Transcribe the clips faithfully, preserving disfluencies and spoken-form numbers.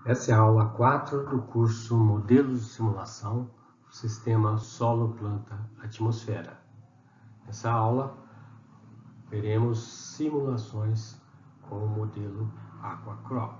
Essa é a aula quatro do curso Modelos de Simulação do Sistema Solo-Planta-Atmosfera. Nessa aula, veremos simulações com o modelo Aquacrop.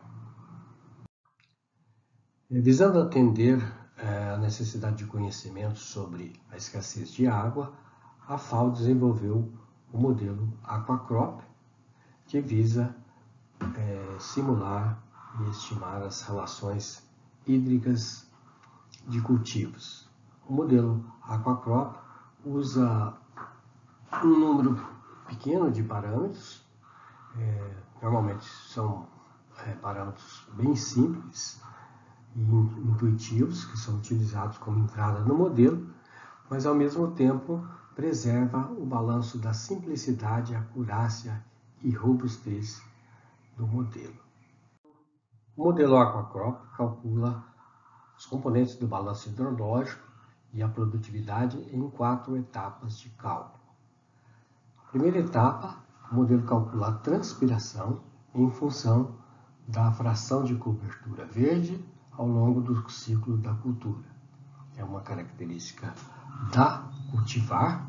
Visando atender a necessidade de conhecimento sobre a escassez de água, a F A O desenvolveu o modelo Aquacrop, que visa é, simular e estimar as relações hídricas de cultivos. O modelo Aquacrop usa um número pequeno de parâmetros, é, normalmente são é, parâmetros bem simples e intuitivos, que são utilizados como entrada no modelo, mas ao mesmo tempo preserva o balanço da simplicidade, acurácia e robustez do modelo. O modelo Aquacrop calcula os componentes do balanço hidrológico e a produtividade em quatro etapas de cálculo. A primeira etapa, o modelo calcula a transpiração em função da fração de cobertura verde ao longo do ciclo da cultura. É uma característica da cultivar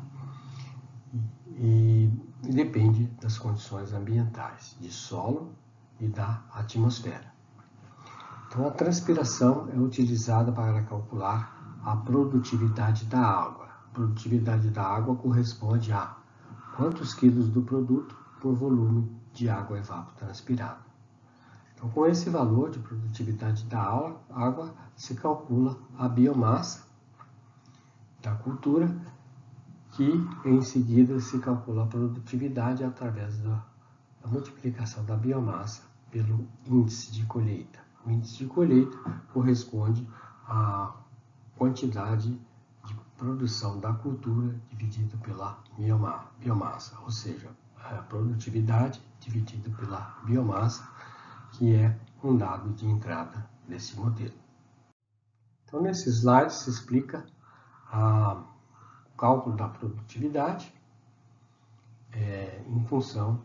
e, e depende das condições ambientais, de solo e da atmosfera. Então, a transpiração é utilizada para calcular a produtividade da água. A produtividade da água corresponde a quantos quilos do produto por volume de água evapotranspirada. Então, com esse valor de produtividade da água, se calcula a biomassa da cultura, que em seguida se calcula a produtividade através da, da multiplicação da biomassa pelo índice de colheita. O índice de colheita corresponde à quantidade de produção da cultura dividido pela biomassa, ou seja, a produtividade dividido pela biomassa, que é um dado de entrada desse modelo. Então, nesse slide se explica a, o cálculo da produtividade é, em função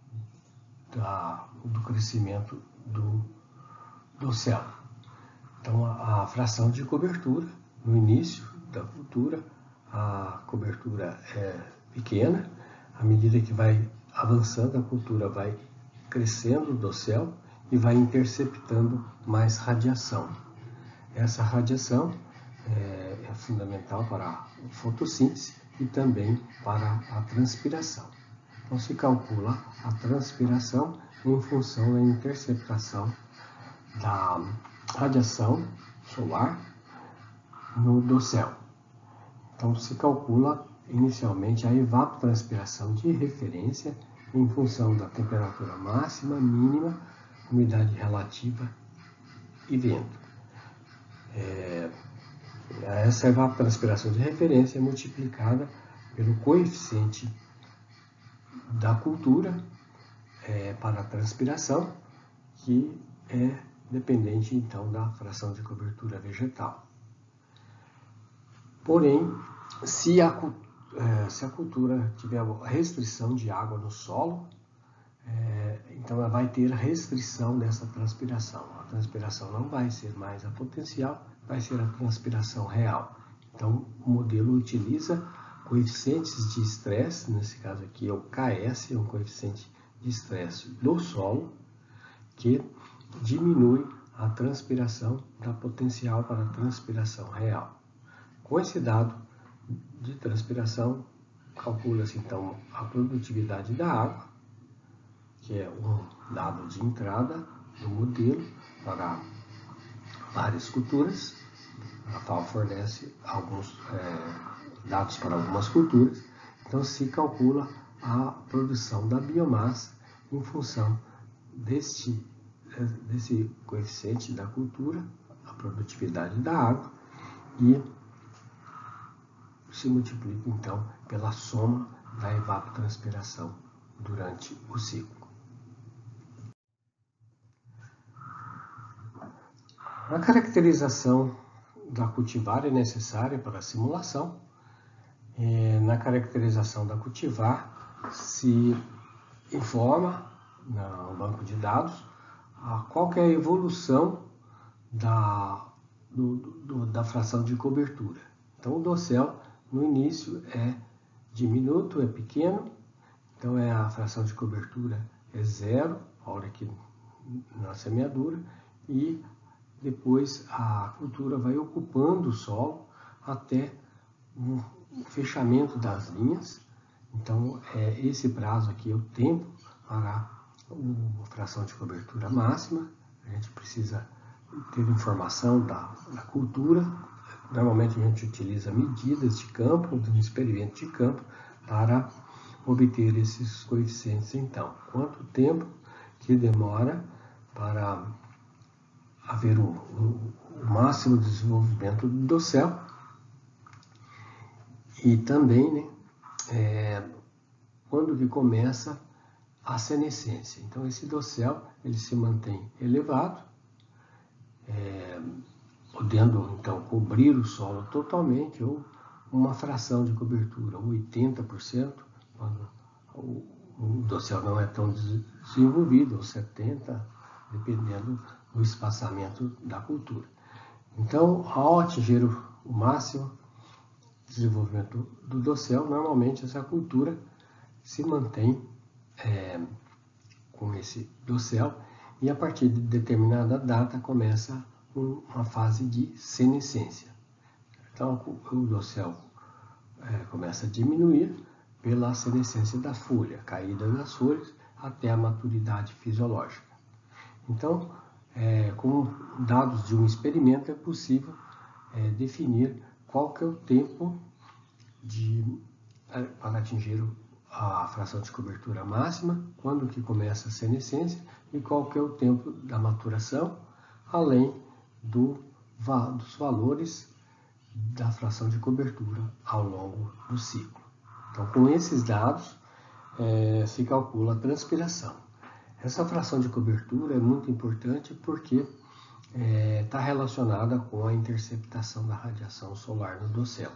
da, do crescimento do, do céu. Então, a, a fração de cobertura, no início da cultura, a cobertura é pequena, à medida que vai avançando, a cultura vai crescendo do céu e vai interceptando mais radiação. Essa radiação é, é fundamental para a fotossíntese e também para a transpiração. Então, se calcula a transpiração em função da interceptação da radiação solar no, do céu. Então, se calcula inicialmente a evapotranspiração de referência em função da temperatura máxima, mínima, umidade relativa e vento. É, essa evapotranspiração de referência é multiplicada pelo coeficiente da cultura é, para a transpiração, que é dependente então da fração de cobertura vegetal. Porém, se a, se a cultura tiver restrição de água no solo, é, então ela vai ter restrição dessa transpiração. A transpiração não vai ser mais a potencial, vai ser a transpiração real. Então, o modelo utiliza coeficientes de estresse, nesse caso aqui é o K S, é um coeficiente de estresse do solo, que diminui a transpiração da potencial para a transpiração real. Com esse dado de transpiração, calcula-se então a produtividade da água, que é um dado de entrada do modelo para várias culturas. A F A O fornece alguns é, dados para algumas culturas. Então, se calcula a produção da biomassa em função deste, desse coeficiente da cultura, a produtividade da água, e se multiplica então pela soma da evapotranspiração durante o ciclo. A caracterização da cultivar é necessária para a simulação. E na caracterização da cultivar se informa no banco de dados a qual que é a evolução da, do, do, da fração de cobertura. Então, o dossel, no início, é diminuto, é pequeno, então é a fração de cobertura é zero, a hora que na semeadura, e depois a cultura vai ocupando o solo até o fechamento das linhas. Então, é, esse prazo aqui é o tempo para a fração de cobertura máxima. A gente precisa ter informação da, da cultura. Normalmente a gente utiliza medidas de campo, de um experimento de campo, para obter esses coeficientes. Então, quanto tempo que demora para haver o, o, o máximo desenvolvimento do dossel, e também, né, é, quando que começa a senescência. Então, esse dossel ele se mantém elevado, é, podendo então cobrir o solo totalmente, ou uma fração de cobertura, oitenta por cento, quando o, o dossel não é tão desenvolvido, ou setenta por cento, dependendo do espaçamento da cultura. Então, ao atingir o, o máximo desenvolvimento do dossel, normalmente essa cultura se mantém é, com esse dossel, e a partir de determinada data começa uma fase de senescência. Então, o dossel é, começa a diminuir pela senescência da folha, caída das folhas, até a maturidade fisiológica. Então, é, com dados de um experimento, é possível é, definir qual que é o tempo de, é, para atingir a fração de cobertura máxima, quando que começa a senescência, e qual que é o tempo da maturação, além do, dos valores da fração de cobertura ao longo do ciclo. Então, com esses dados, é, se calcula a transpiração. Essa fração de cobertura é muito importante porque está é, relacionada com a interceptação da radiação solar no dossel.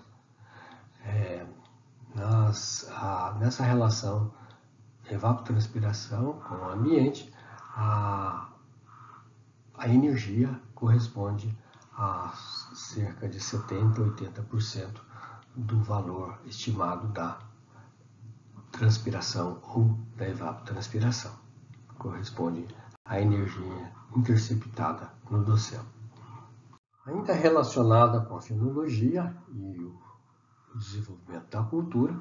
É, nas, a, nessa relação evapotranspiração com o ambiente, a, a energia corresponde a cerca de setenta a oitenta por cento do valor estimado da transpiração ou da evapotranspiração. Corresponde à energia interceptada no dossel. Ainda relacionada com a fenologia e o desenvolvimento da cultura,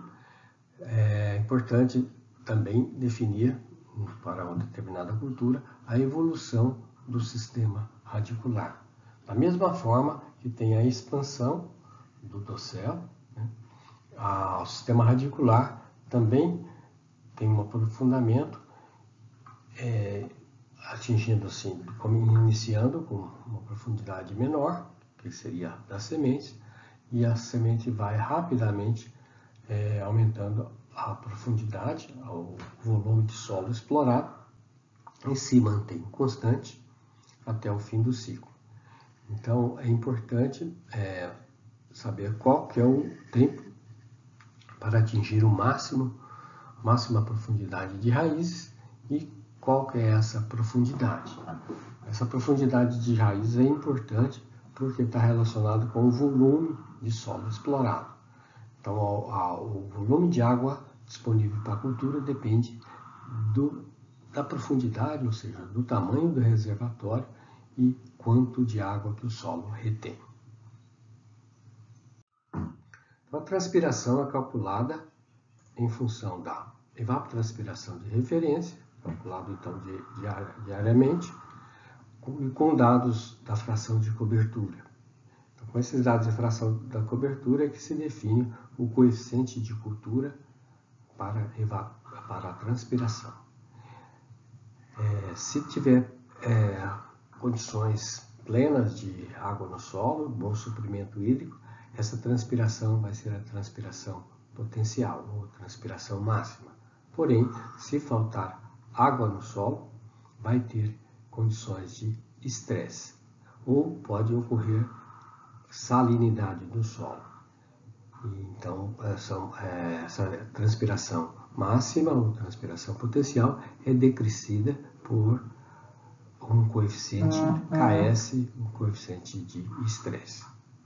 é importante também definir, para uma determinada cultura, a evolução do sistema radicular. Da mesma forma que tem a expansão do dossel, né, a, o sistema radicular também tem um aprofundamento, é, atingindo assim, como iniciando com uma profundidade menor, que seria das sementes, e a semente vai rapidamente é, aumentando a profundidade, o volume de solo explorado, e se mantém constante até o fim do ciclo. Então, é importante é, saber qual que é o tempo para atingir o máximo, máxima profundidade de raízes e qual que é essa profundidade. Essa profundidade de raízes é importante porque está relacionado com o volume de solo explorado. Então, a, a, o volume de água disponível para a cultura depende do, da profundidade, ou seja, do tamanho do reservatório e quanto de água que o solo retém. Então, a transpiração é calculada em função da evapotranspiração de referência, calculado então diariamente, e com dados da fração de cobertura. Então, com esses dados de fração da cobertura é que se define o coeficiente de cultura para, para a transpiração. É, se tiver é, condições plenas de água no solo, bom suprimento hídrico, essa transpiração vai ser a transpiração potencial, ou transpiração máxima. Porém, se faltar água no solo, vai ter condições de estresse, ou pode ocorrer salinidade do solo. Então, essa, essa transpiração máxima ou transpiração potencial é decrescida por um coeficiente K S, um coeficiente de estresse.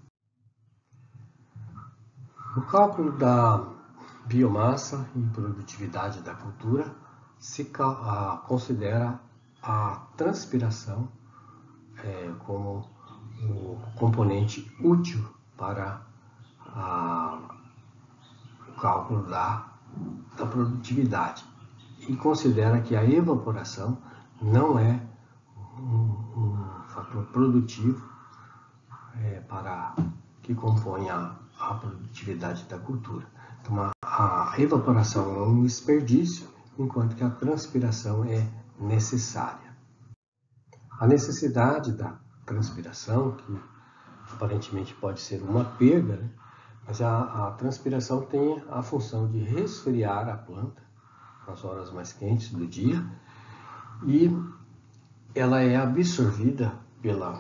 No cálculo da biomassa e produtividade da cultura, se considera a transpiração é, como o componente útil para a, o cálculo da, da produtividade e considera que a evaporação não é um, um fator produtivo é, para que compõe a, a produtividade da cultura. Então, a, a evaporação é um desperdício, enquanto que a transpiração é necessária. A necessidade da transpiração, que aparentemente pode ser uma perda, né? Mas a, a transpiração tem a função de resfriar a planta nas horas mais quentes do dia e ela é absorvida pela,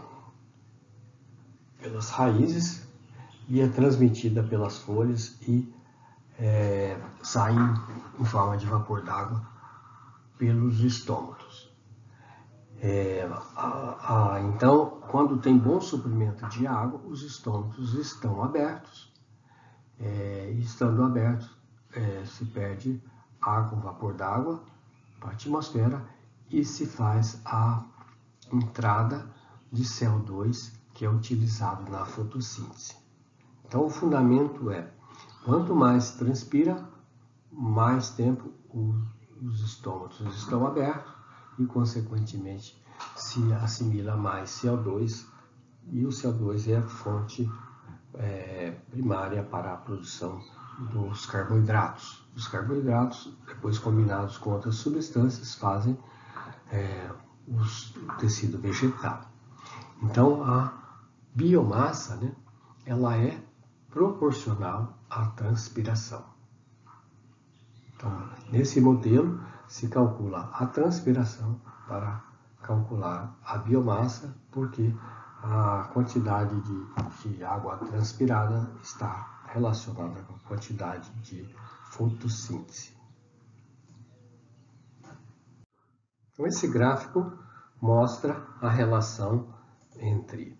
pelas raízes e é transmitida pelas folhas e é, sai em forma de vapor d'água pelos estômatos. É, a, a, então, quando tem bom suprimento de água, os estômatos estão abertos. É, e estando abertos, é, se perde água, vapor d'água para a atmosfera e se faz a entrada de C O dois, que é utilizado na fotossíntese. Então, o fundamento é, quanto mais transpira, mais tempo os estômatos estão abertos e, consequentemente, se assimila mais C O dois, e o C O dois é a fonte é, primária para a produção dos carboidratos. Os carboidratos, depois combinados com outras substâncias, fazem é, os, o tecido vegetal. Então, a biomassa, né, ela é proporcional à transpiração. Então, nesse modelo, se calcula a transpiração para calcular a biomassa, porque a quantidade de, de água transpirada está relacionada com a quantidade de fotossíntese. Então, esse gráfico mostra a relação entre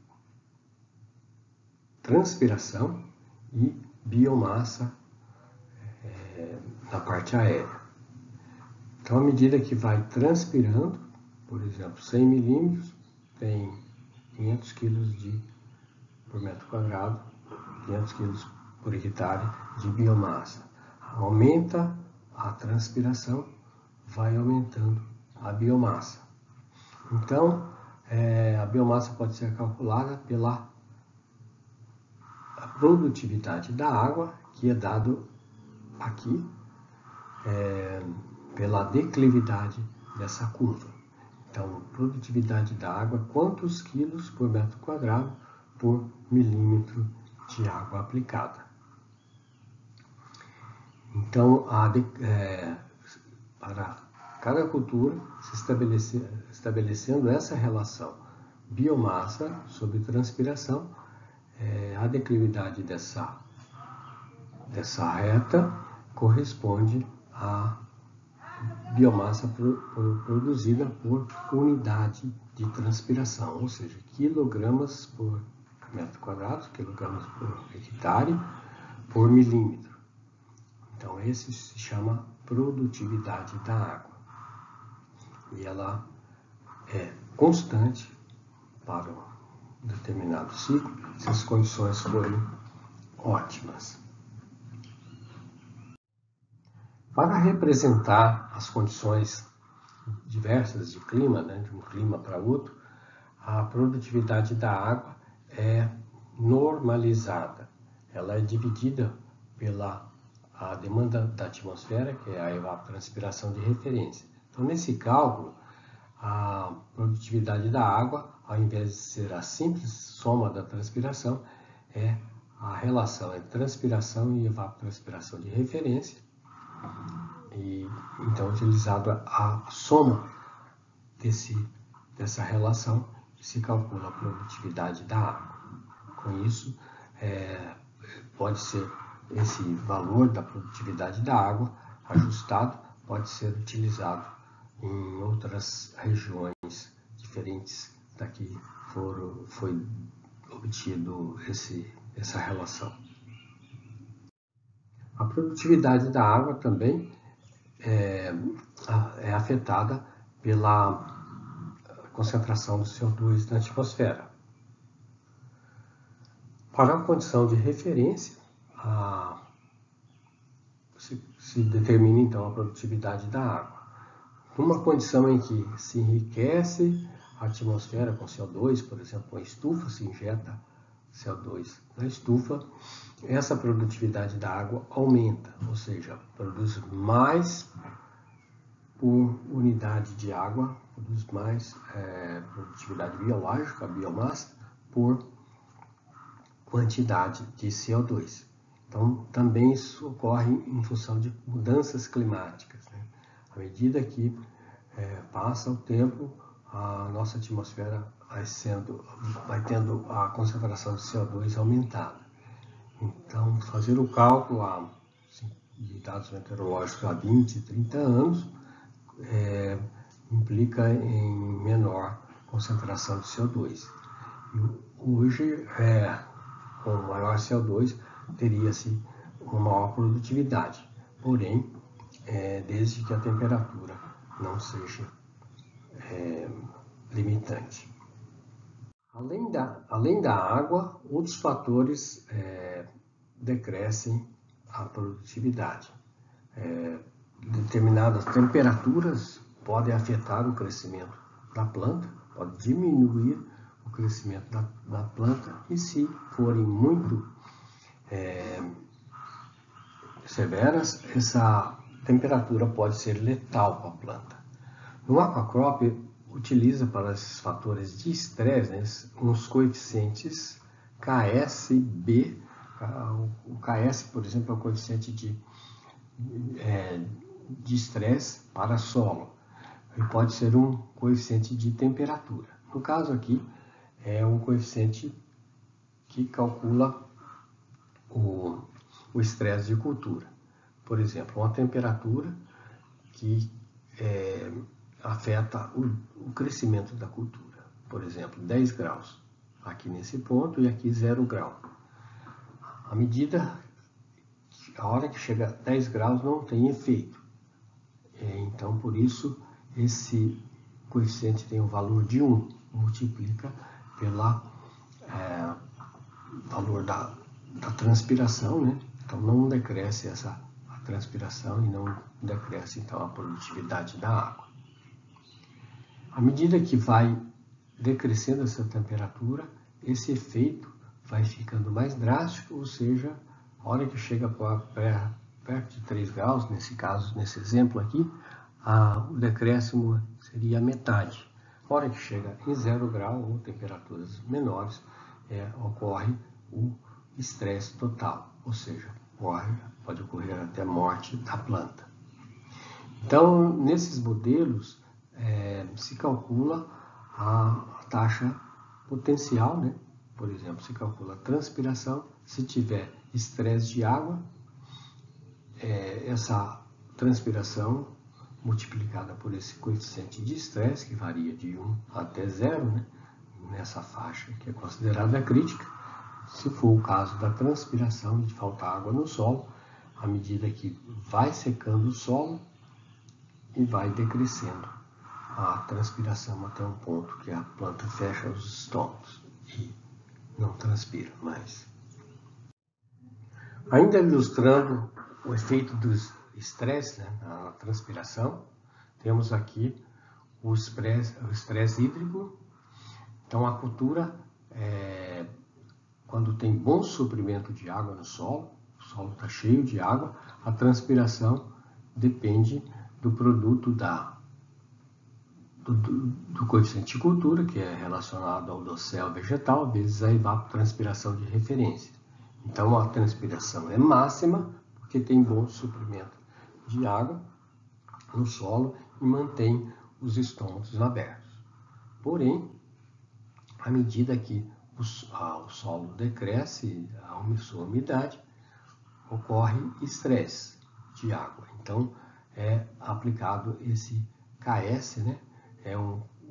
transpiração e biomassa é, na parte aérea. Então, à medida que vai transpirando, por exemplo, cem milímetros tem quinhentos quilos de, por metro quadrado, quinhentos quilos por hectare de biomassa. Aumenta a transpiração, vai aumentando a biomassa. Então, é, a biomassa pode ser calculada pela produtividade da água, que é dado aqui é, pela declividade dessa curva. Então, produtividade da água, quantos quilos por metro quadrado por milímetro de água aplicada. Então, a, é, para cada cultura, se estabelecer, estabelecendo essa relação biomassa sobre transpiração, é, a declividade dessa, dessa reta corresponde à biomassa pro, pro, produzida por unidade de transpiração, ou seja, quilogramas por metro quadrado, quilogramas por hectare, por milímetro. Então, esse se chama produtividade da água. E ela é constante para um determinado ciclo, se as condições forem ótimas. Para representar as condições diversas de clima, né, de um clima para outro, a produtividade da água é normalizada. Ela é dividida pela a demanda da atmosfera, que é a evapotranspiração de referência. Então, nesse cálculo, a produtividade da água, ao invés de ser a simples soma da transpiração, é a relação entre transpiração e evapotranspiração de referência. E, então, utilizada a soma desse, dessa relação, se calcula a produtividade da água. Com isso, é, pode ser esse valor da produtividade da água ajustado, pode ser utilizado em outras regiões diferentes daqui foram, foi obtido esse, essa relação. A produtividade da água também é, é afetada pela concentração do C O dois na atmosfera. Para a condição de referência, a, se, se determina então a produtividade da água. Numa condição em que se enriquece a atmosfera com C O dois, por exemplo, a estufa se injeta C O dois na estufa, essa produtividade da água aumenta, ou seja, produz mais por unidade de água, produz mais é, produtividade biológica, biomassa, por quantidade de C O dois. Então, também isso ocorre em função de mudanças climáticas, né? À medida que é, passa o tempo, a nossa atmosfera vai, sendo, vai tendo a concentração de C O dois aumentada. Então, fazer o cálculo a, de dados meteorológicos há vinte, trinta anos é, implica em menor concentração de C O dois. E hoje, é, com maior C O dois, teria-se uma maior produtividade, porém, é, desde que a temperatura não seja é, limitante. Além da, além da água, outros fatores é, decrescem a produtividade. É, determinadas temperaturas podem afetar o crescimento da planta, pode diminuir o crescimento da, da planta, e se forem muito é, severas, essa temperatura pode ser letal para a planta. No aquacrop, utiliza para esses fatores de estresse, né, uns coeficientes K S B. O K S, por exemplo, é o coeficiente de é, de estresse para solo. Ele pode ser um coeficiente de temperatura. No caso aqui, é um coeficiente que calcula o estresse de cultura. Por exemplo, uma temperatura que é, afeta o, o crescimento da cultura. Por exemplo, dez graus aqui nesse ponto e aqui zero grau. À medida, a hora que chega a dez graus não tem efeito. É, então, por isso, esse coeficiente tem o valor de um, multiplica pela é, valor da, da transpiração, né? Então não decresce essa a transpiração e não decresce então a produtividade da água. À medida que vai decrescendo essa temperatura, esse efeito vai ficando mais drástico, ou seja, a hora que chega para perto de três graus, nesse caso, nesse exemplo aqui, a, o decréscimo seria a metade. A hora que chega em zero grau, ou temperaturas menores, é, ocorre o estresse total, ou seja, ocorre, pode ocorrer até a morte da planta. Então, nesses modelos, é, se calcula a, a taxa potencial, né? Por exemplo, se calcula a transpiração, se tiver estresse de água, é, essa transpiração multiplicada por esse coeficiente de estresse, que varia de um até zero, né? Nessa faixa que é considerada crítica, se for o caso da transpiração e de faltar água no solo, à medida que vai secando o solo e vai decrescendo a transpiração até um ponto que a planta fecha os estômagos e não transpira mais. Ainda ilustrando o efeito do estresse, né, na transpiração, temos aqui o estresse, o estresse hídrico. Então, a cultura, é, quando tem bom suprimento de água no solo, o solo está cheio de água, a transpiração depende do produto da, do, do, do coeficiente de cultura, que é relacionado ao dossel vegetal, vezes a evapotranspiração de referência. Então, a transpiração é máxima, porque tem bom suprimento de água no solo e mantém os estômagos abertos. Porém, à medida que o, a, o solo decresce, a sua umidade, ocorre estresse de água. Então, é aplicado esse K S, né? É um,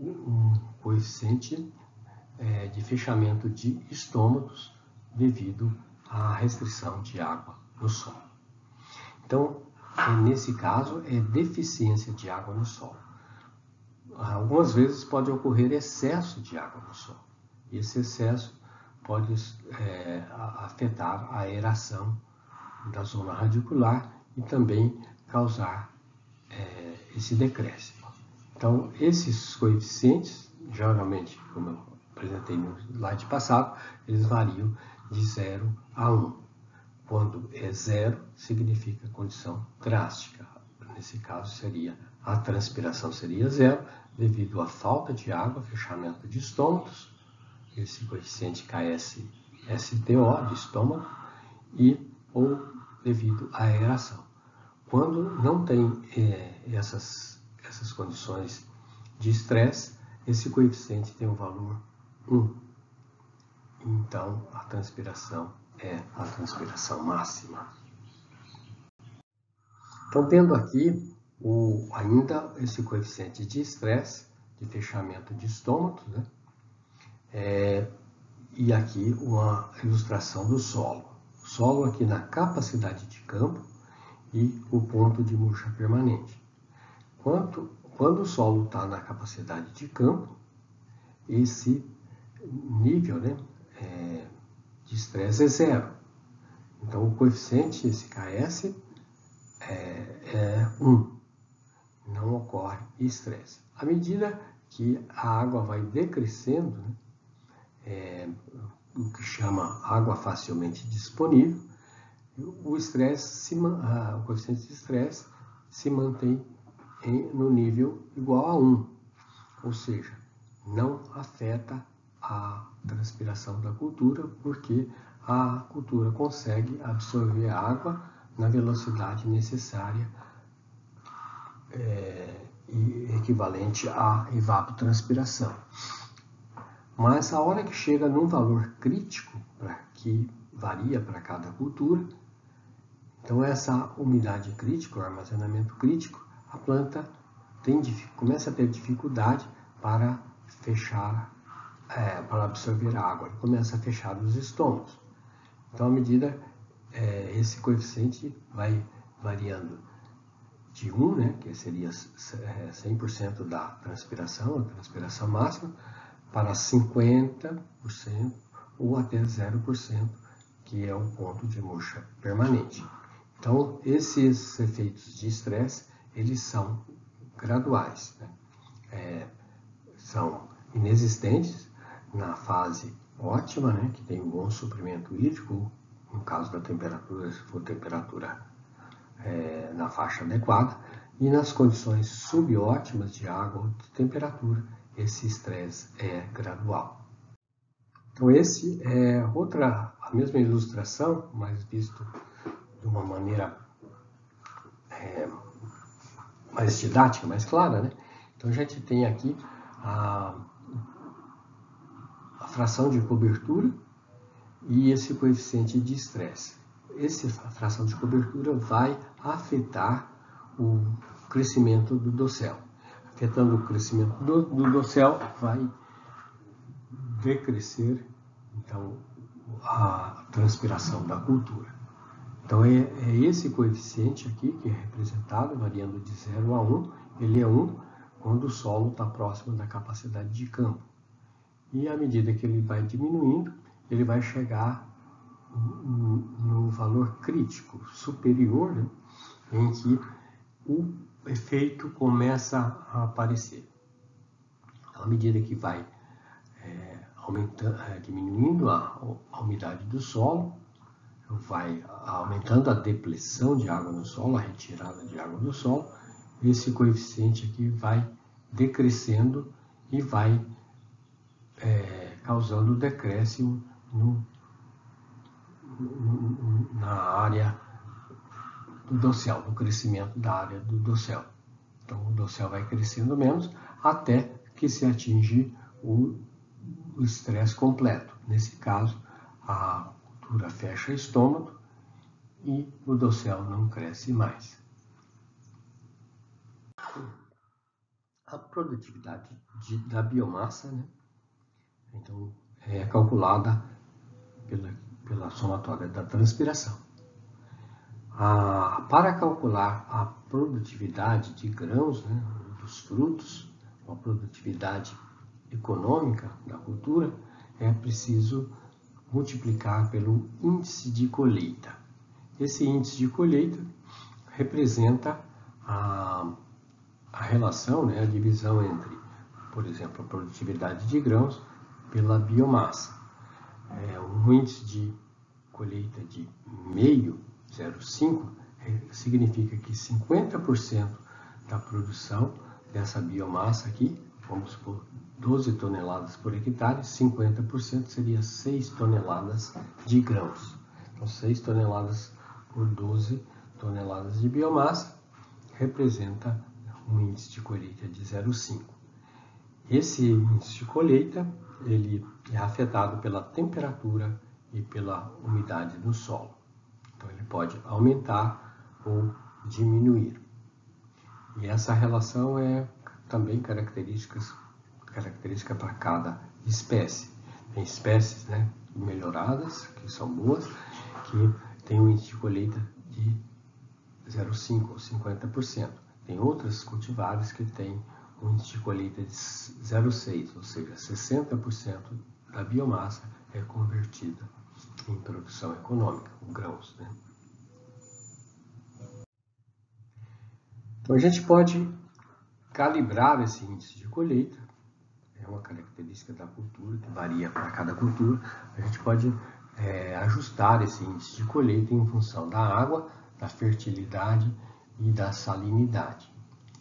um coeficiente é, de fechamento de estômatos devido à restrição de água no solo. Então, nesse caso, é deficiência de água no solo. Algumas vezes pode ocorrer excesso de água no solo. E esse excesso pode é, afetar a aeração da zona radicular e também causar é, esse decréscimo. Então, esses coeficientes, geralmente, como eu apresentei no slide passado, eles variam de zero a um. Quando é zero, significa condição drástica. Nesse caso, seria a transpiração seria zero, devido à falta de água, fechamento de estômatos, esse coeficiente K S S T O de estômago, e ou devido à aeração. Quando não tem é, essas, essas condições de estresse, esse coeficiente tem o valor um. Então, a transpiração é a transpiração máxima. Então, tendo aqui o, ainda esse coeficiente de estresse, de fechamento de estômatos, né? É, e aqui uma ilustração do solo. O solo aqui na capacidade de campo e o ponto de murcha permanente. Quanto, quando o solo está na capacidade de campo, esse nível, né, é, de estresse é zero. Então, o coeficiente, esse K S, é, é um. Não ocorre estresse. À medida que a água vai decrescendo, né, é, o que chama água facilmente disponível, o estresse, ah, o coeficiente de estresse se mantém em, no nível igual a um, ou seja, não afeta a transpiração da cultura, porque a cultura consegue absorver a água na velocidade necessária é, e equivalente à evapotranspiração. Mas a hora que chega num valor crítico, pra, que varia para cada cultura, então essa umidade crítica, o armazenamento crítico, a planta tem, começa a ter dificuldade para fechar, é, para absorver a água, e começa a fechar os estômagos. Então, à medida, é, esse coeficiente vai variando de um, né, que seria cem por cento da transpiração, a transpiração máxima, para cinquenta por cento ou até zero por cento, que é o ponto de murcha permanente. Então, esses efeitos de estresse, eles são graduais, né? É, são inexistentes na fase ótima, né, que tem um bom suprimento hídrico, no caso da temperatura, se for temperatura é, na faixa adequada, e nas condições subótimas de água ou de temperatura, esse estresse é gradual. Então, esse é outra, a mesma ilustração, mas visto de uma maneira é, mais didática, mais clara, né? Então, a gente tem aqui a, a fração de cobertura e esse coeficiente de estresse. Essa fração de cobertura vai afetar o crescimento do dossel. Afetando o crescimento do, do dossel, vai decrescer então, a transpiração da cultura. Então, é, é esse coeficiente aqui que é representado, variando de zero a um, ele é um quando o solo está próximo da capacidade de campo. E à medida que ele vai diminuindo, ele vai chegar no valor crítico superior, né, em que o efeito começa a aparecer. À medida que vai é, aumentando, é, diminuindo a, a umidade do solo, vai aumentando a depressão de água no solo, a retirada de água do solo, esse coeficiente aqui vai decrescendo e vai é, causando decréscimo no, no, na área do dossel, no crescimento da área do dossel. Então, o dossel vai crescendo menos até que se atinge o estresse completo. Nesse caso, a cultura fecha o estômago e o dossel não cresce mais. a produtividade de, da biomassa, né? Então, é calculada pela, pela somatória da transpiração. A, para calcular a produtividade de grãos, né, dos frutos, a produtividade econômica da cultura, é preciso multiplicar pelo índice de colheita. Esse índice de colheita representa a, a relação, né, a divisão entre, por exemplo, a produtividade de grãos pela biomassa. É, um índice de colheita de meio, zero vírgula cinco, significa que cinquenta por cento da produção dessa biomassa aqui, vamos supor doze toneladas por hectare, cinquenta por cento seria seis toneladas de grãos. Então, seis toneladas por doze toneladas de biomassa representa um índice de colheita de zero vírgula cinco. Esse índice de colheita ele é afetado pela temperatura e pela umidade do solo. Então, ele pode aumentar ou diminuir. E essa relação é também características, característica para cada espécie. Tem espécies, né, melhoradas, que são boas, que tem um índice de colheita de zero vírgula cinco ou cinquenta por cento. Tem outras cultivares que têm um índice de colheita de zero vírgula seis, ou seja, sessenta por cento da biomassa é convertida em produção econômica, com grãos, né? Então, a gente pode calibrar esse índice de colheita, é uma característica da cultura, que varia para cada cultura. A gente pode é, ajustar esse índice de colheita em função da água, da fertilidade e da salinidade.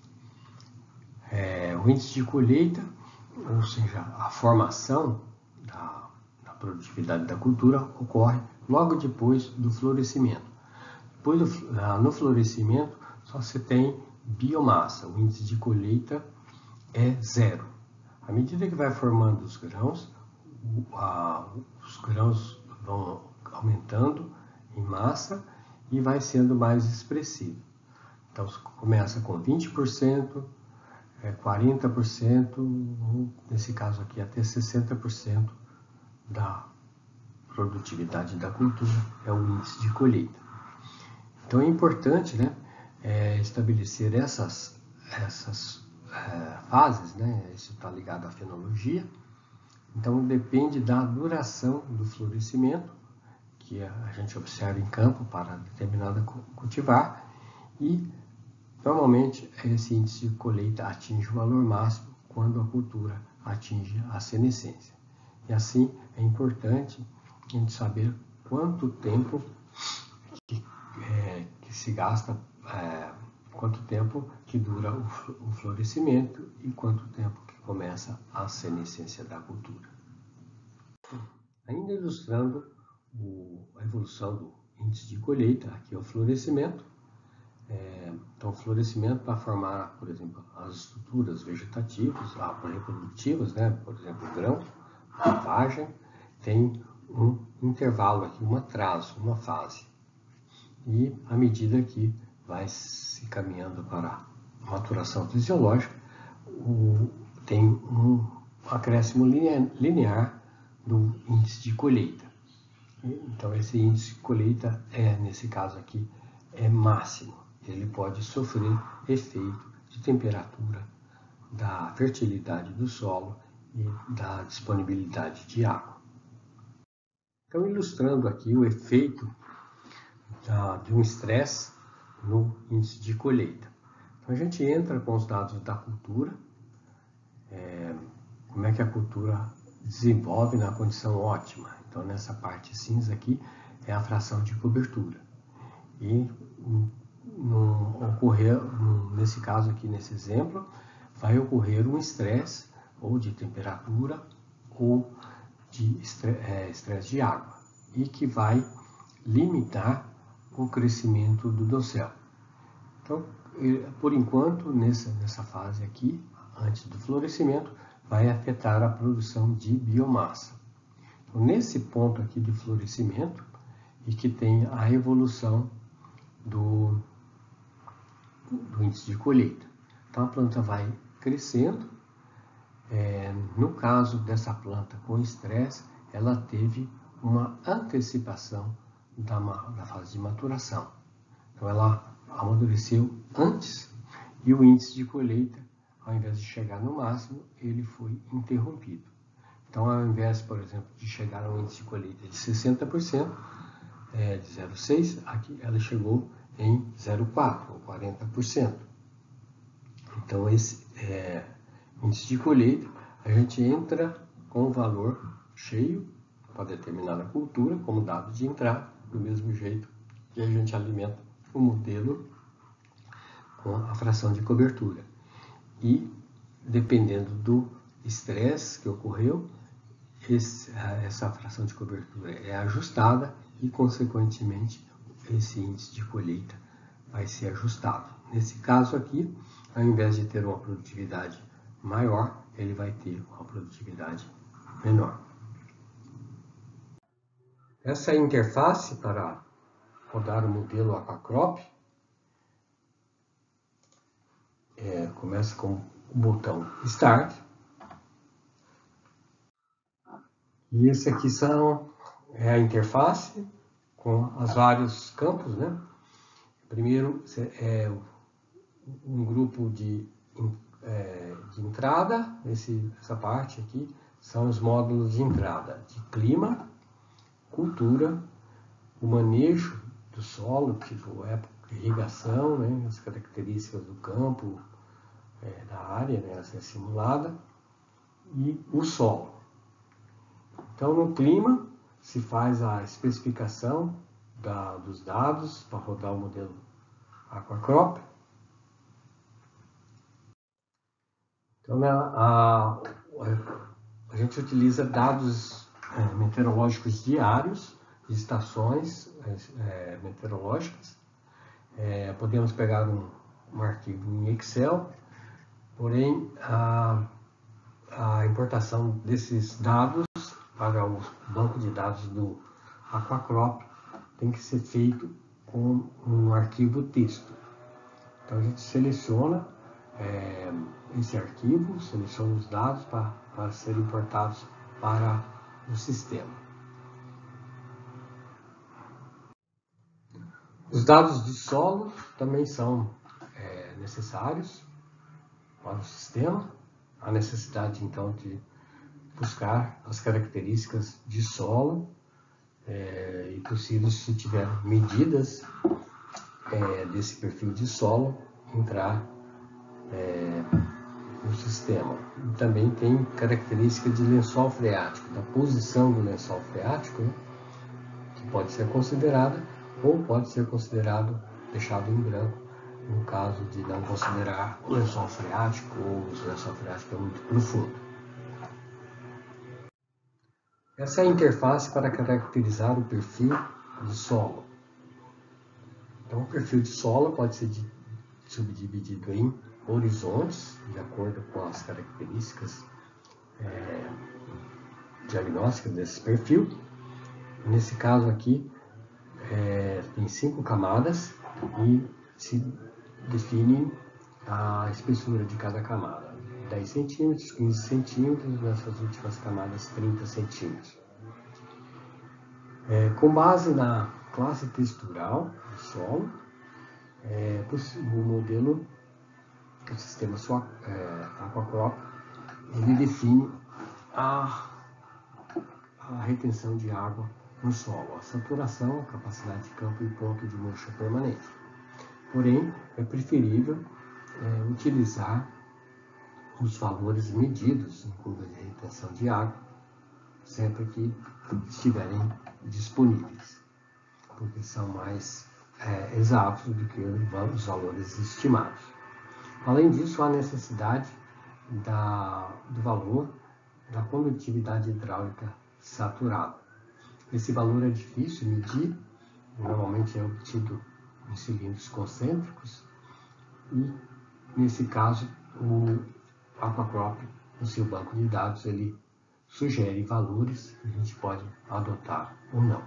É, o índice de colheita, ou seja, a formação da, da produtividade da cultura, ocorre logo depois do florescimento. Depois do, no florescimento, só se tem biomassa, o índice de colheita é zero. À medida que vai formando os grãos, a, os grãos vão aumentando em massa e vai sendo mais expressivo. Então, começa com vinte por cento, quarenta por cento, ou, nesse caso aqui até sessenta por cento da produtividade da cultura é o índice de colheita. Então, é importante, né, é, estabelecer essas, essas é, fases, né? Isso está ligado à fenologia. Então, depende da duração do florescimento, que a gente observa em campo para determinada cultivar, e normalmente esse índice de colheita atinge o valor máximo quando a cultura atinge a senescência. E assim é importante a gente saber quanto tempo que, é, que se gasta, é, quanto tempo que dura o florescimento e quanto tempo que começa a senescência da cultura. Ainda ilustrando o, a evolução do índice de colheita, aqui é o florescimento. É, então, o florescimento para formar, por exemplo, as estruturas vegetativas, reprodutivas, né? Por exemplo, o grão, a vagem, tem um intervalo aqui, um atraso, uma fase. E à medida que vai se caminhando para a maturação fisiológica, o, tem um acréscimo linear do índice de colheita. Então, esse índice de colheita é, nesse caso aqui, é máximo. Ele pode sofrer efeito de temperatura, da fertilidade do solo e da disponibilidade de água. Então, ilustrando aqui o efeito da, de um estresse no índice de colheita. Então, a gente entra com os dados da cultura, é, como é que a cultura desenvolve na condição ótima. Então, nessa parte cinza aqui é a fração de cobertura. E no ocorrer, nesse caso aqui, nesse exemplo, vai ocorrer um estresse ou de temperatura ou de estresse de água e que vai limitar o crescimento do dossel. Então, por enquanto, nessa, nessa fase aqui, antes do florescimento, vai afetar a produção de biomassa. Então, nesse ponto aqui de florescimento, e que tem a evolução do, do índice de colheita. Então, a planta vai crescendo. É, no caso dessa planta com estresse, ela teve uma antecipação da, da fase de maturação. Então ela amadureceu antes e o índice de colheita, ao invés de chegar no máximo, ele foi interrompido. Então, ao invés, por exemplo, de chegar a um índice de colheita de sessenta por cento, é, de zero vírgula seis, aqui ela chegou em zero vírgula quatro, ou quarenta por cento. Então, esse é, índice de colheita, a gente entra com o valor cheio para determinada cultura, como dado de entrada, do mesmo jeito que a gente alimenta o modelo com a fração de cobertura. E, dependendo do estresse que ocorreu, esse, essa fração de cobertura é ajustada e, consequentemente, esse índice de colheita vai ser ajustado. Nesse caso aqui, ao invés de ter uma produtividade maior, ele vai ter uma produtividade menor. Essa interface para rodar o modelo Aquacrop é, começa com o botão Start. E esse aqui são, é a interface com os vários campos, né? Primeiro é um grupo de, é, de entrada, esse, essa parte aqui são os módulos de entrada de clima, cultura, o manejo do solo, tipo época de irrigação, né? As características do campo, é, da área, né? Essa é simulada, e o solo. Então, no clima, se faz a especificação da, dos dados para rodar o modelo Aquacrop. Então, né, a, a gente utiliza dados é, meteorológicos diários, de estações é, meteorológicas. É, podemos pegar um, um arquivo em Excel, porém, a, a importação desses dados para o banco de dados do Aquacrop tem que ser feito com um arquivo texto. Então a gente seleciona é, esse arquivo, seleciona os dados para, para serem importados para o sistema. Os dados de solo também são é, necessários para o sistema. A necessidade então de buscar as características de solo é, e possível, se tiver medidas é, desse perfil de solo, entrar é, no sistema. E também tem característica de lençol freático, da posição do lençol freático, né, que pode ser considerada ou pode ser considerado deixado em branco, no caso de não considerar o lençol freático ou o lençol freático é muito profundo. Essa é a interface para caracterizar o perfil de solo. Então, o perfil de solo pode ser subdividido em horizontes, de acordo com as características é, diagnósticas desse perfil. Nesse caso aqui, é, tem cinco camadas e se define a espessura de cada camada. dez centímetros, quinze centímetros, nessas últimas camadas trinta centímetros. É, com base na classe textural do solo, é, o modelo, o sistema é, Aquacrop, ele define a, a retenção de água no solo, a saturação, a capacidade de campo e ponto de mancha permanente. Porém, é preferível é, utilizar os valores medidos em curva de retenção de água, sempre que estiverem disponíveis, porque são mais é, exatos do que os valores estimados. Além disso, há necessidade da, do valor da condutividade hidráulica saturada. Esse valor é difícil de medir, normalmente é obtido em cilindros concêntricos, e nesse caso, o Aquacrop, no seu banco de dados, ele sugere valores que a gente pode adotar ou não.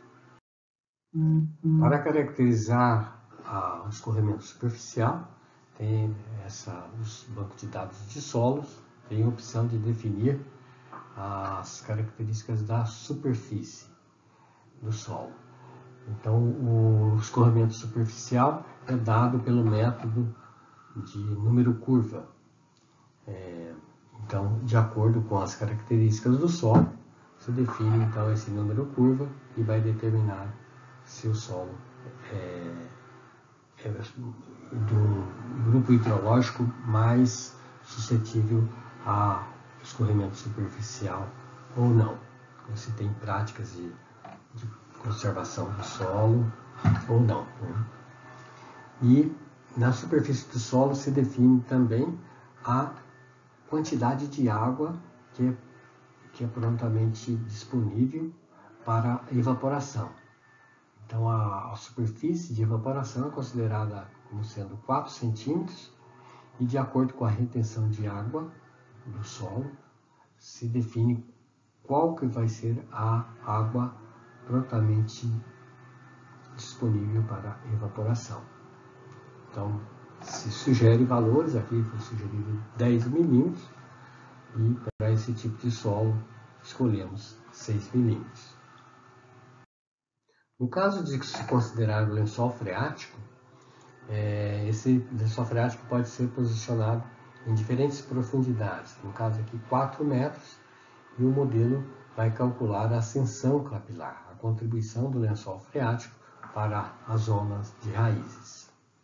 Uhum. Para caracterizar ah, o escorrimento superficial, tem essa, os bancos de dados de solos, tem a opção de definir as características da superfície do solo. Então, o escorrimento superficial é dado pelo método de número curva. É, então, de acordo com as características do solo, se define então esse número curva e vai determinar se o solo é, é do grupo hidrológico mais suscetível a escorrimento superficial ou não. Ou se tem práticas de, de conservação do solo ou não. Né? E na superfície do solo se define também a quantidade de água que é, que é prontamente disponível para evaporação. Então, a, a superfície de evaporação é considerada como sendo quatro centímetros e, de acordo com a retenção de água do solo, se define qual que vai ser a água prontamente disponível para evaporação. Então, se sugere valores, aqui foi sugerido dez milímetros, e para esse tipo de solo escolhemos seis milímetros. No caso de se considerar o lençol freático, é, esse lençol freático pode ser posicionado em diferentes profundidades, no caso aqui quatro metros, e o modelo vai calcular a ascensão capilar, a contribuição do lençol freático para as zonas de raízes.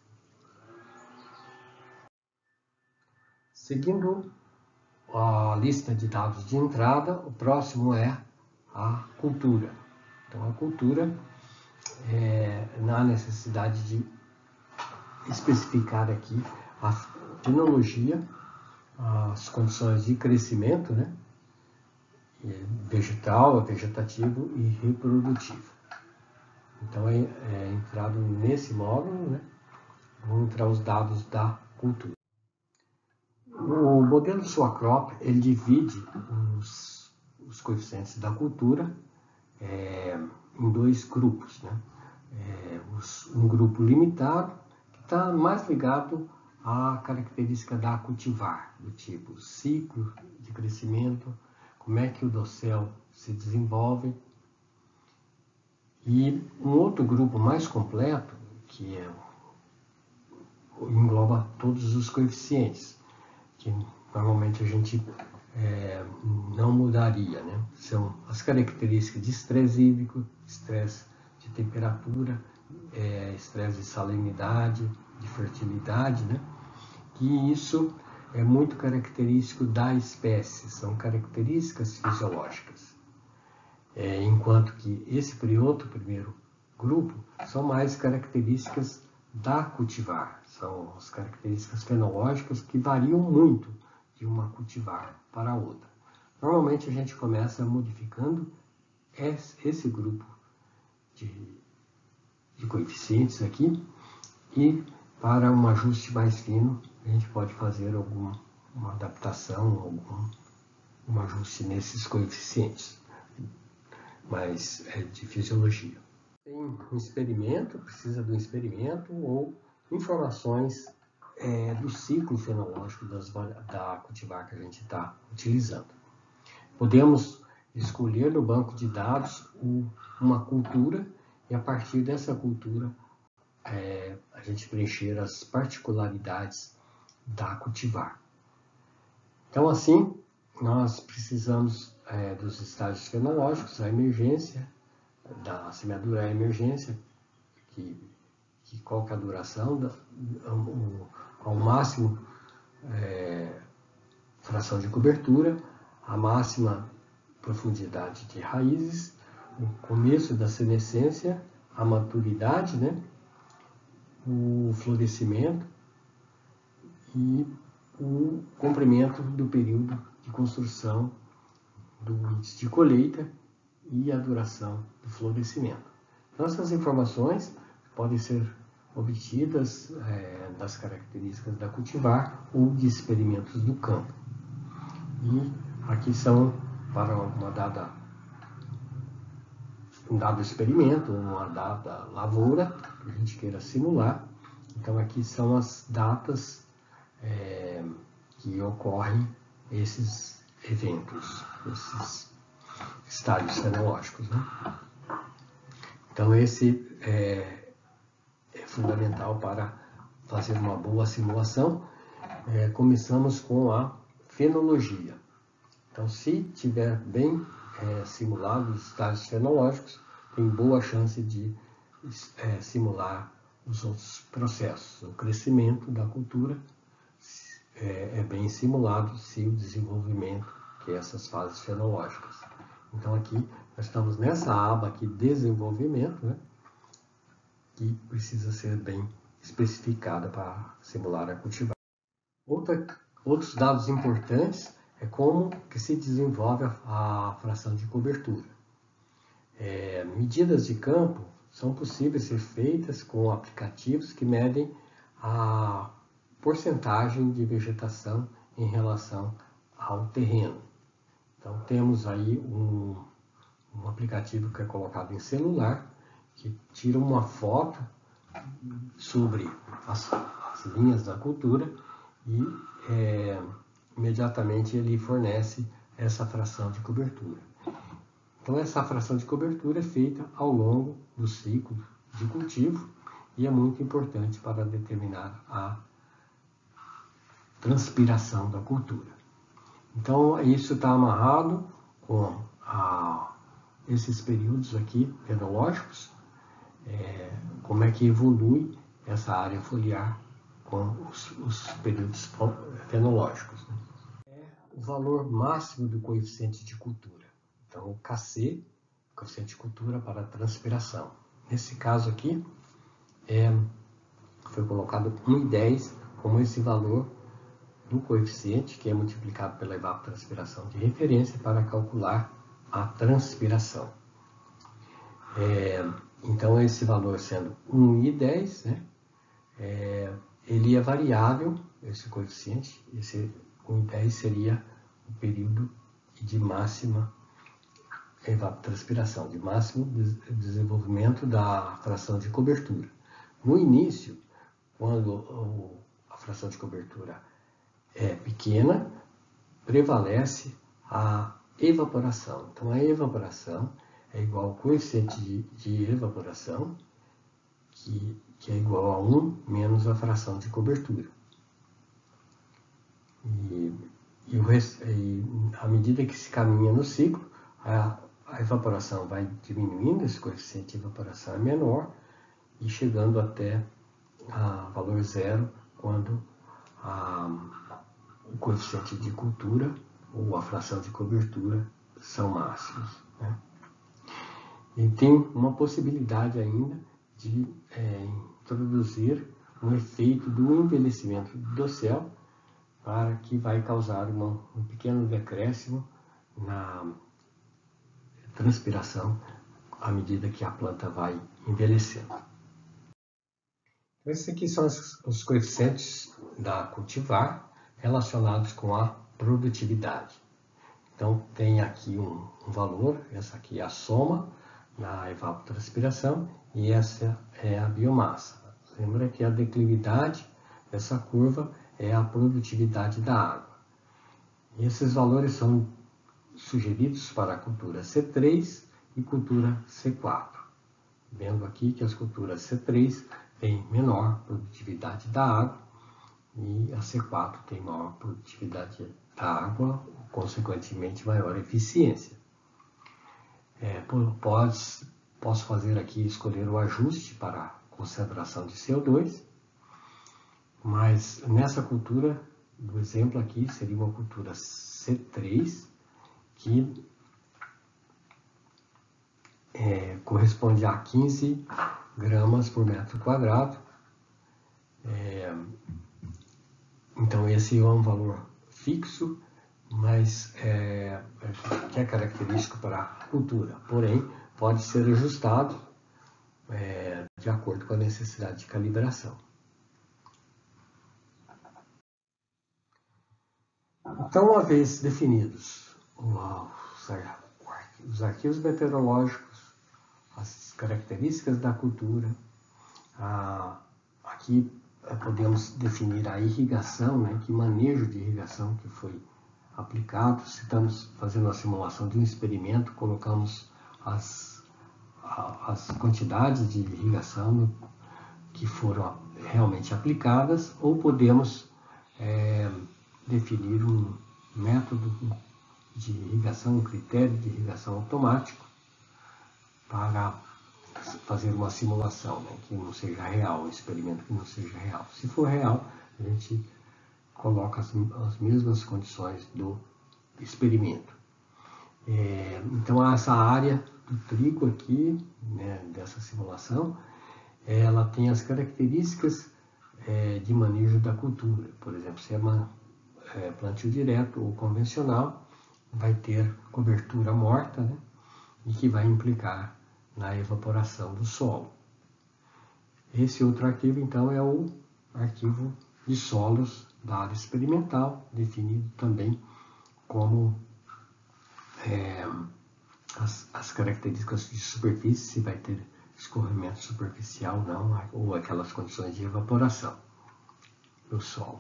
Seguindo a lista de dados de entrada, o próximo é a cultura. Então, a cultura, é, na necessidade de especificar aqui a fenologia, as condições de crescimento, né, vegetal, vegetativo e reprodutivo. Então, é, é entrado nesse módulo, né, vão entrar os dados da cultura. O modelo Suacrop, ele divide os, os coeficientes da cultura é, em dois grupos, né? É, os, um grupo limitado, que está mais ligado à característica da cultivar, do tipo ciclo de crescimento, como é que o dossel se desenvolve. E um outro grupo mais completo, que é, engloba todos os coeficientes, que normalmente a gente é, não mudaria, né? São as características de estresse hídrico, estresse de temperatura, é, estresse de salinidade, de fertilidade, né? Que isso é muito característico da espécie, são características fisiológicas. É, enquanto que esse outro primeiro grupo são mais características da cultivar, são as características fenológicas que variam muito de uma cultivar para a outra. Normalmente a gente começa modificando esse grupo de, de coeficientes aqui, e para um ajuste mais fino a gente pode fazer alguma uma adaptação, algum um ajuste nesses coeficientes, mas é de fisiologia. Tem um experimento, precisa de um experimento ou informações é, do ciclo fenológico das, da cultivar que a gente está utilizando. Podemos escolher no banco de dados o, uma cultura e a partir dessa cultura é, a gente preencher as particularidades da cultivar. Então assim, nós precisamos é, dos estágios fenológicos, a emergência, da semeadura à emergência, que, que qual que é a duração, da, o, ao máximo é, fração de cobertura, a máxima profundidade de raízes, o começo da senescência, a maturidade, né, o florescimento e o comprimento do período de construção do índice de colheita e a duração do florescimento. Então, essas informações podem ser obtidas é, das características da cultivar ou de experimentos do campo. E aqui são para uma dada, um dado experimento, uma dada lavoura que a gente queira simular. Então, aqui são as datas é, que ocorrem esses eventos, esses estádios fenológicos, né? Então, esse é, é fundamental para fazer uma boa simulação. É, começamos com a fenologia. Então, se tiver bem é, simulado os estágios fenológicos, tem boa chance de é, simular os outros processos. O crescimento da cultura é, é bem simulado se o desenvolvimento, que é essas fases fenológicas. Então, aqui nós estamos nessa aba aqui, desenvolvimento, né, que precisa ser bem especificada para simular a cultivar. Outra, outros dados importantes é como que se desenvolve a, a fração de cobertura. É, medidas de campo são possíveis ser feitas com aplicativos que medem a porcentagem de vegetação em relação ao terreno. Então, temos aí um, um aplicativo que é colocado em celular, que tira uma foto sobre as, as linhas da cultura e é, imediatamente ele fornece essa fração de cobertura. Então, essa fração de cobertura é feita ao longo do ciclo de cultivo e é muito importante para determinar a transpiração da cultura. Então, isso está amarrado com a, esses períodos aqui fenológicos, é, como é que evolui essa área foliar com os, os períodos fenológicos. Né? É o valor máximo do coeficiente de cultura. Então, o K C, coeficiente de cultura para transpiração. Nesse caso aqui, é, foi colocado um vírgula dez como esse valor do coeficiente, que é multiplicado pela evapotranspiração de referência para calcular a transpiração. É, então, esse valor sendo um vírgula dez, né, é, ele é variável, esse coeficiente, esse um vírgula dez seria o período de máxima evapotranspiração, de máximo desenvolvimento da fração de cobertura. No início, quando a fração de cobertura é pequena, prevalece a evaporação. Então, a evaporação é igual ao coeficiente de, de evaporação, que, que é igual a um menos a fração de cobertura. E, e, o, e à medida que se caminha no ciclo, a, a evaporação vai diminuindo, esse coeficiente de evaporação é menor, e chegando até a valor zero, quando a, o coeficiente de cultura ou a fração de cobertura são máximos. Né? E tem uma possibilidade ainda de é, introduzir um efeito do envelhecimento do céu, para que vai causar uma, um pequeno decréscimo na transpiração à medida que a planta vai envelhecendo. Esses aqui são os, os coeficientes da cultivar relacionados com a produtividade. Então, tem aqui um, um valor, essa aqui é a soma na evapotranspiração e essa é a biomassa. Lembra que a declividade dessa curva é a produtividade da água. E esses valores são sugeridos para a cultura C três e cultura C quatro. Vendo aqui que as culturas C três têm menor produtividade da água e a C quatro tem maior produtividade da água, consequentemente maior eficiência. É, pode, posso fazer aqui, escolher o ajuste para a concentração de C O dois, mas nessa cultura, do exemplo aqui, seria uma cultura C três, que é, corresponde a quinze gramas por metro quadrado. É, então, esse é um valor fixo, mas é, que é característico para a cultura. Porém, pode ser ajustado é, de acordo com a necessidade de calibração. Então, uma vez definidos os arquivos meteorológicos, as características da cultura, aqui podemos definir a irrigação, né, que manejo de irrigação que foi aplicado. Se estamos fazendo a simulação de um experimento, colocamos as, as quantidades de irrigação que foram realmente aplicadas, ou podemos é, definir um método de irrigação, um critério de irrigação automático para fazer uma simulação, né, que não seja real, um experimento que não seja real. Se for real, a gente coloca as, as mesmas condições do experimento. É, então, essa área do trigo aqui, né, dessa simulação, ela tem as características é, de manejo da cultura. Por exemplo, se é uma é, plantio direto ou convencional, vai ter cobertura morta, né, e que vai implicar na evaporação do solo. Esse outro arquivo, então, é o arquivo de solos da área experimental, definido também como é, as, as características de superfície, se vai ter escorrimento superficial ou não, ou aquelas condições de evaporação do solo.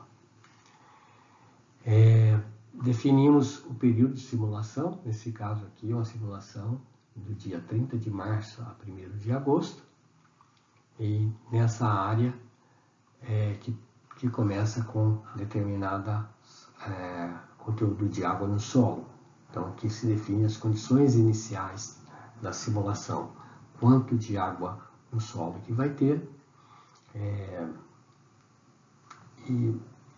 É, definimos o período de simulação, nesse caso aqui, uma simulação do dia trinta de março a primeiro de agosto, e nessa área é, que, que começa com determinada é, conteúdo de água no solo. Então aqui se define as condições iniciais da simulação, quanto de água no solo que vai ter, é, e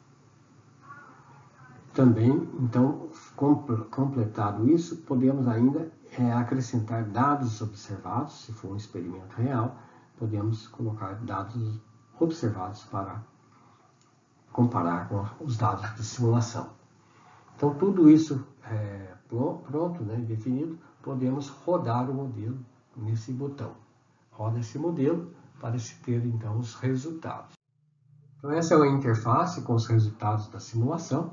também, então, completado isso, podemos ainda é, acrescentar dados observados. Se for um experimento real, podemos colocar dados observados para comparar com os dados de simulação. Então, tudo isso é, pronto, né, definido, podemos rodar o modelo nesse botão. Roda esse modelo para se ter, então, os resultados. Então, essa é a interface com os resultados da simulação.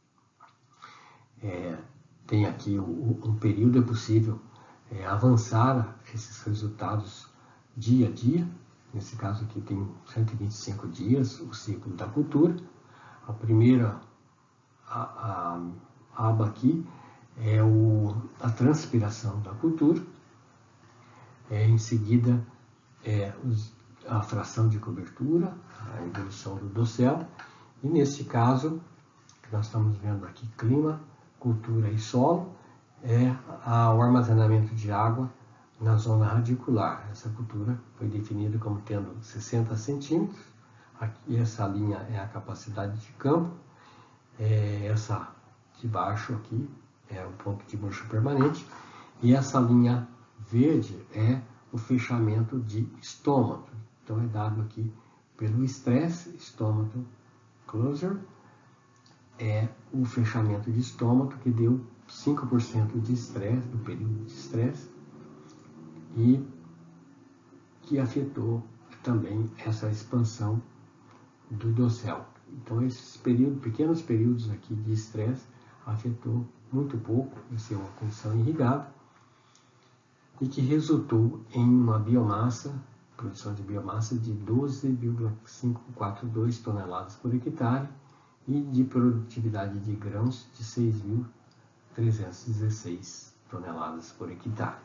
É, tem aqui o, um período, é possível é, avançar esses resultados dia a dia. Nesse caso aqui tem cento e vinte e cinco dias, o ciclo da cultura. A primeira a, a aba aqui é o, a transpiração da cultura. É, em seguida, é, os, a fração de cobertura, a evolução do dossel. E nesse caso, que nós estamos vendo aqui, clima, cultura e solo, é o armazenamento de água na zona radicular. Essa cultura foi definida como tendo sessenta centímetros. Aqui essa linha é a capacidade de campo. É essa de baixo aqui é o ponto de murcho permanente. E essa linha verde é o fechamento de estômago. Então é dado aqui pelo estresse, estômago closer, é o fechamento de estômago que deu cinco por cento de estresse, do período de estresse, e que afetou também essa expansão do dossel. Então esses períodos, pequenos períodos aqui de estresse afetou muito pouco, essa é uma condição irrigada, e que resultou em uma biomassa, produção de biomassa de doze vírgula quinhentos e quarenta e dois toneladas por hectare, e de produtividade de grãos de seis mil trezentas e dezesseis toneladas por hectare.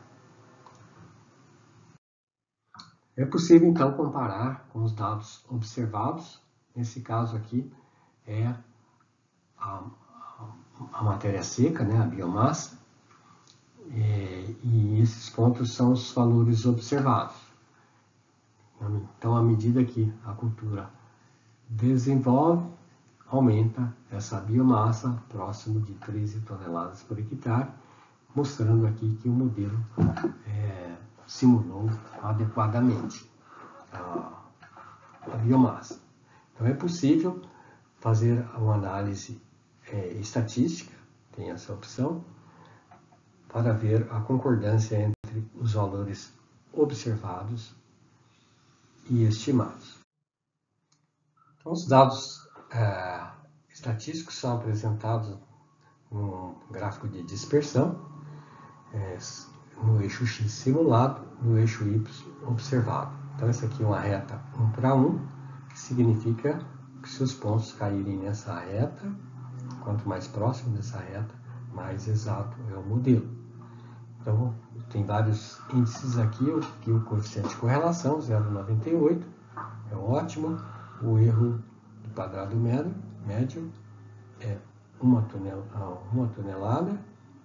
É possível, então, comparar com os dados observados. Nesse caso aqui, é a, a matéria seca, né, a biomassa, é, e esses pontos são os valores observados. Então, à medida que a cultura desenvolve, aumenta essa biomassa próximo de treze toneladas por hectare, mostrando aqui que o modelo é, simulou adequadamente a, a biomassa. Então é possível fazer uma análise é, estatística, tem essa opção, para ver a concordância entre os valores observados e estimados. Então, os dados é, estatísticos são apresentados num gráfico de dispersão, é, no eixo X simulado, no eixo Y observado. Então, essa aqui é uma reta um para um, que significa que se os pontos caírem nessa reta, quanto mais próximo dessa reta, mais exato é o modelo. Então, tem vários índices aqui, aqui o coeficiente de correlação, zero vírgula noventa e oito, é ótimo. O erro do quadrado médio, médio é uma tonelada. Uma tonelada.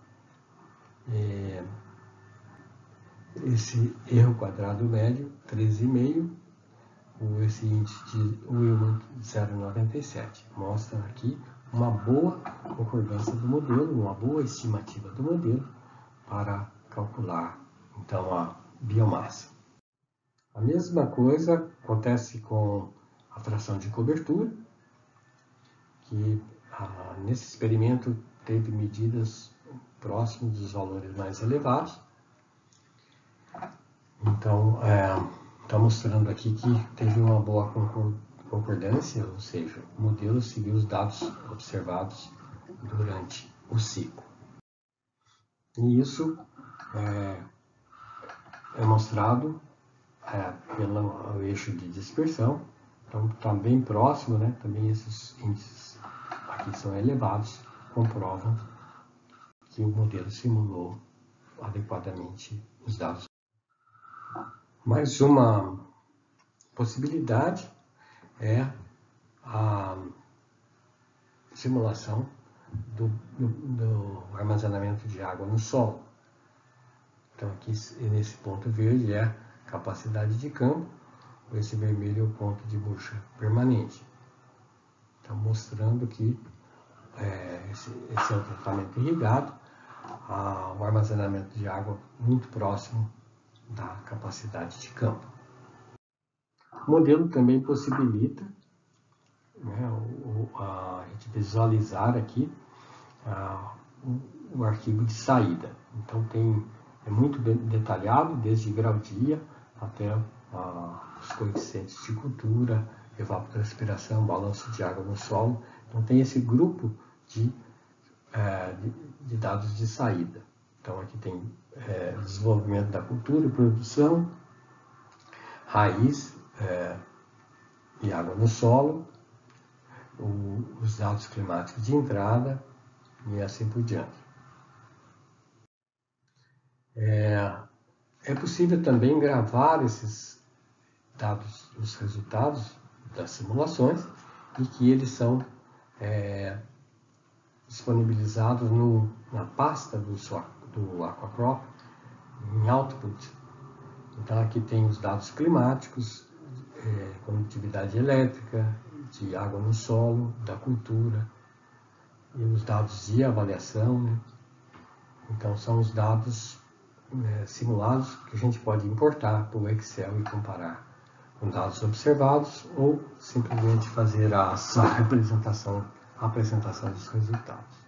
É, esse erro quadrado médio, treze vírgula cinco, esse índice de Willman, zero vírgula noventa e sete. Mostra aqui uma boa concordância do modelo, uma boa estimativa do modelo para calcular, então, a biomassa. A mesma coisa acontece com a fração de cobertura, que ah, nesse experimento teve medidas próximas dos valores mais elevados. Então, está é, mostrando aqui que teve uma boa concordância, ou seja, o modelo seguiu os dados observados durante o ciclo. E isso é, é mostrado é, pelo eixo de dispersão, então está bem próximo, né? Também esses índices aqui são elevados, comprovam que o modelo simulou adequadamente os dados. Mais uma possibilidade é a simulação do, do, do armazenamento de água no solo. Então aqui nesse ponto verde é a capacidade de campo, esse vermelho é o ponto de bucha permanente. Então mostrando que é, esse, esse é o tratamento irrigado, a, o armazenamento de água muito próximo da capacidade de campo. O modelo também possibilita, né, o, a, a gente visualizar aqui a, o, o arquivo de saída. Então tem, é muito detalhado, desde grau dia até a, os coeficientes de cultura, evapotranspiração, balanço de água no solo. Então tem esse grupo de, é, de, de dados de saída. Então aqui tem é, desenvolvimento da cultura e produção, raiz é, e água no solo, o, os dados climáticos de entrada e assim por diante. É, é possível também gravar esses dados, os resultados das simulações, e que eles são é, disponibilizados no, na pasta do, do Aquacrop em Output. Então aqui tem os dados climáticos, é, condutividade elétrica, de água no solo, da cultura, e os dados de avaliação, né? Então são os dados é, simulados que a gente pode importar para o Excel e comparar com dados observados, ou simplesmente fazer a, a representação, a apresentação dos resultados.